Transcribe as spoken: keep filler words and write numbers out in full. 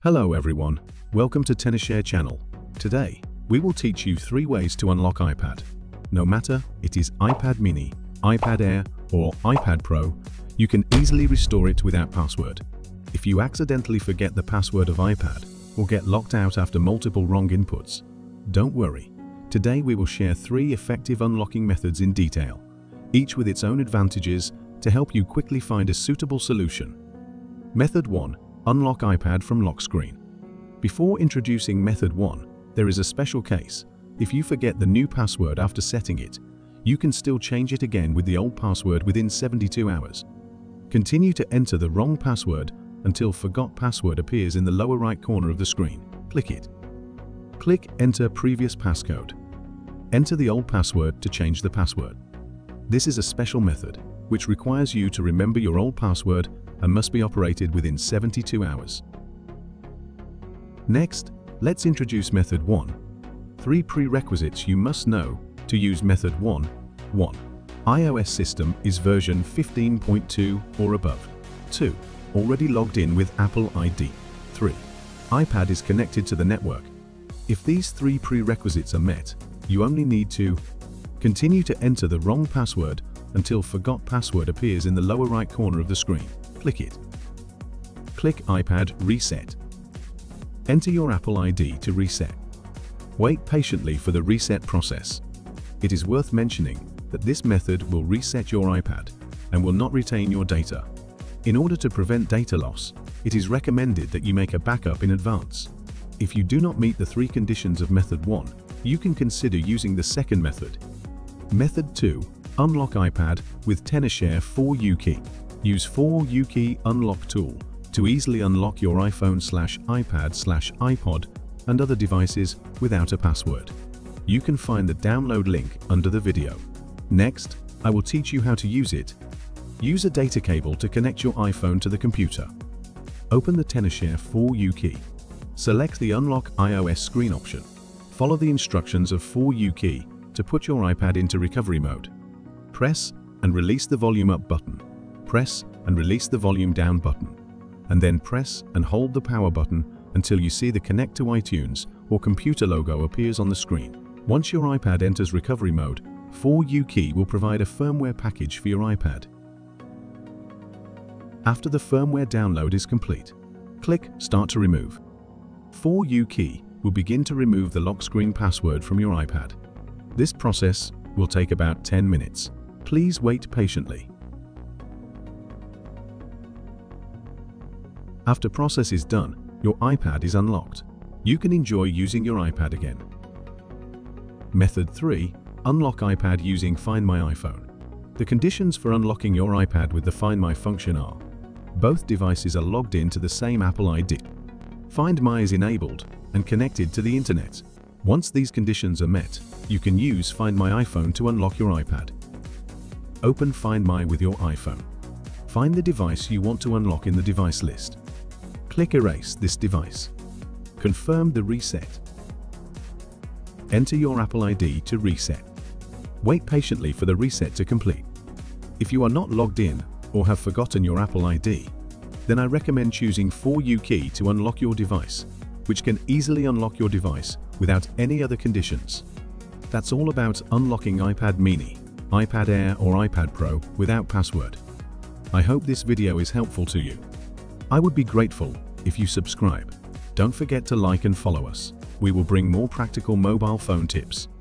Hello everyone, welcome to TenorShare channel. Today, we will teach you three ways to unlock iPad. No matter it is iPad mini, iPad Air or iPad Pro, you can easily restore it without password. If you accidentally forget the password of iPad or get locked out after multiple wrong inputs, don't worry. Today we will share three effective unlocking methods in detail, each with its own advantages to help you quickly find a suitable solution. Method one. Unlock iPad from lock screen. Before introducing method one, there is a special case. If you forget the new password after setting it, you can still change it again with the old password within seventy-two hours. Continue to enter the wrong password until Forgot Password appears in the lower right corner of the screen. Click it. Click Enter Previous Passcode. Enter the old password to change the password. This is a special method, which requires you to remember your old password and must be operated within seventy-two hours. Next, let's introduce method one. Three prerequisites you must know to use method one. one. iOS system is version fifteen point two or above. two. Already logged in with Apple I D. three. iPad is connected to the network. If these three prerequisites are met, you only need to continue to enter the wrong password until Forgot Password appears in the lower right corner of the screen. Click it. Click iPad Reset. Enter your Apple I D to reset. Wait patiently for the reset process. It is worth mentioning that this method will reset your iPad and will not retain your data. In order to prevent data loss, it is recommended that you make a backup in advance. If you do not meet the three conditions of method one, you can consider using the second method. Method two. Unlock iPad with TenorShare four U key. Use four U key unlock tool to easily unlock your iPhone slash iPad slash iPod and other devices without a password. You can find the download link under the video. Next, I will teach you how to use it. Use a data cable to connect your iPhone to the computer. Open the TenorShare four U key. Select the Unlock iOS screen option. Follow the instructions of four U key to put your iPad into recovery mode. Press and release the volume up button. Press and release the volume down button. And then press and hold the power button until you see the Connect to iTunes or computer logo appears on the screen. Once your iPad enters recovery mode, four U key will provide a firmware package for your iPad. After the firmware download is complete, click Start to remove. four U key will begin to remove the lock screen password from your iPad. This process will take about ten minutes. Please wait patiently. After process is done, your iPad is unlocked. You can enjoy using your iPad again. Method three. Unlock iPad using Find My iPhone. The conditions for unlocking your iPad with the Find My function are: both devices are logged in to the same Apple I D. Find My is enabled and connected to the internet. Once these conditions are met, you can use Find My iPhone to unlock your iPad. Open Find My with your iPhone. Find the device you want to unlock in the device list. Click Erase this device. Confirm the reset. Enter your Apple I D to reset. Wait patiently for the reset to complete. If you are not logged in or have forgotten your Apple I D, then I recommend choosing four U key to unlock your device, which can easily unlock your device without any other conditions. That's all about unlocking iPad mini, iPad Air or iPad Pro without password. I hope this video is helpful to you. I would be grateful if you subscribe. Don't forget to like and follow us. We will bring more practical mobile phone tips